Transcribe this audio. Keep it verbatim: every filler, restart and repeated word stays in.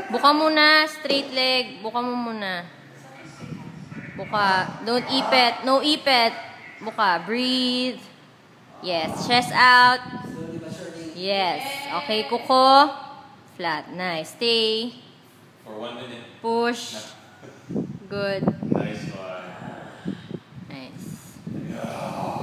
Buka muna. Straight leg. Buka mo muna. Buka. Don't ipit. No ipit. Buka. Breathe. Yes. Chest out. Yes. Okay, kuko. Flat. Nice. Stay. For one minute. Push. Good. Nice one. Nice. Yeah.